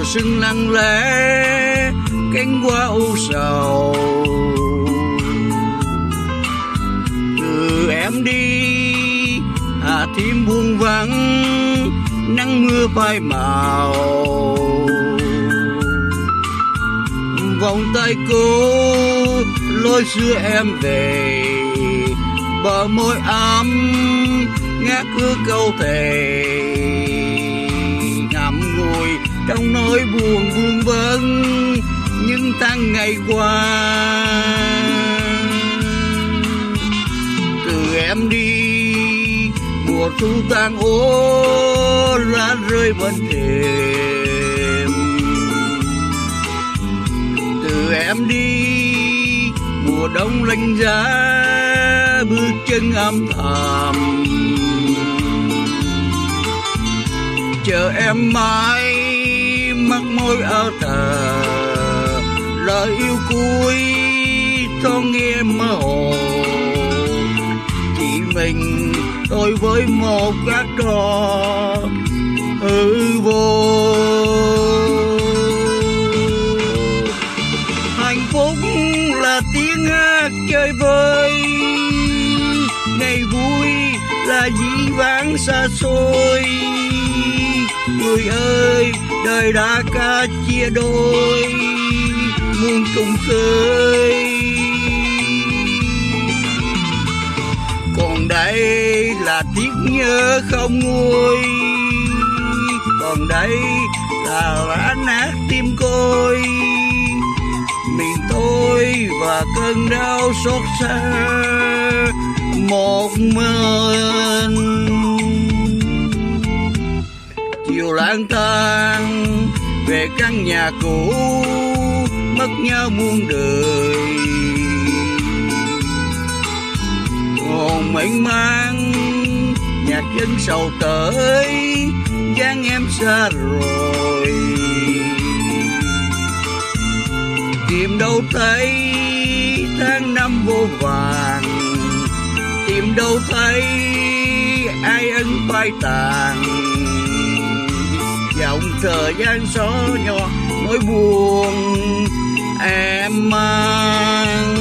sương lặng lẽ cánh hoa u sầu. Từ em đi Hà Thiêm buông vắng, nắng mưa phai màu. Vòng tay cô lối xưa em về, bờ môi ấm ngát ước câu thề. Ngậm ngùi trong nỗi buồn vương vấn những tháng ngày qua. Từ em đi mùa thu tàn ô lá rơi bên thềm. Từ em đi mùa đông lạnh giá bước chân âm thầm. Chờ em mãi mắt môi ở thờ, lời yêu cuối thoáng nghe mơ hồ. Chỉ mình tôi với một gác trò hư vô. Hạnh phúc là tiếng hát chơi vơi, ngày vui là dĩ vãng xa xôi. Người ơi đời đã cả chia đôi, muôn trùng khơi. Còn đây là tiếc nhớ không nguôi, còn đây là lá nát tim côi. Miền tôi và cơn đau xót xa một mình. Chiều lang thang về căn nhà cũ, mất nhau muôn đời. Hồn mênh mang nhạc dân sầu tới, dáng em xa rồi. Tìm đâu thấy tháng năm vô vàng, tìm đâu thấy ai ân phai tàn. Dòng thời gian xóa nhỏ nỗi buồn em mang.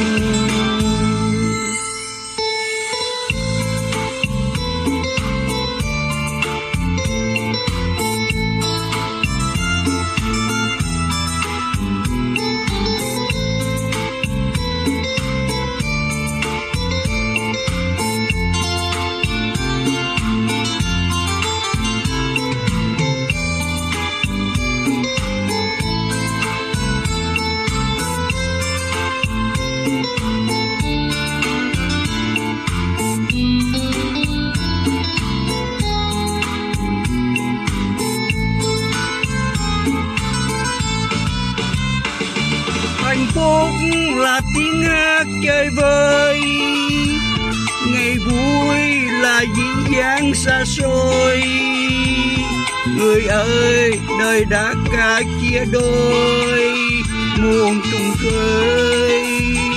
Hạnh phúc là tiếng hát chơi vơi, ngày vui là dĩ dáng xa xôi. Người ơi đời đã cả chia đôi, muôn trùng khơi.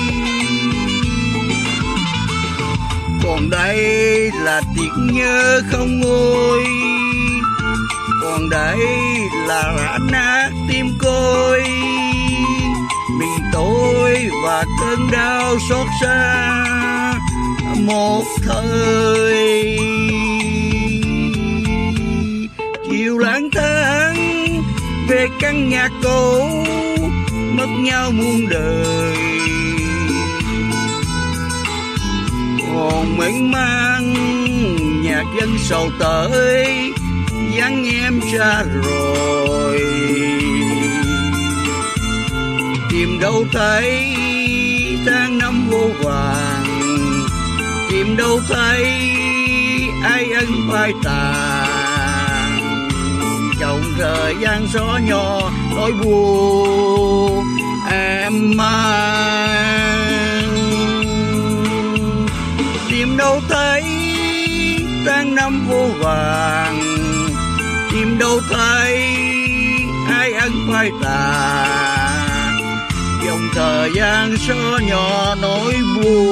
Còn đây là tiếc nhớ không nguôi, còn đây là rã nát tim côi. Mình tôi và cơn đau xót xa một thời. Chiều lang thang về căn nhà cũ, mất nhau muôn đời. Hồn mênh mang nhạc dân sầu tới, dáng em xa rồi. Tìm đâu thấy tháng năm vô vàng, tìm đâu thấy ai ân phai tàn. Trong thời gian xóa nhỏ nỗi buồn em mang. Tìm đâu thấy tháng năm vô vàng, tìm đâu thấy ai ân phai tàn. Dòng thời gian xóa nhỏ nỗi buồn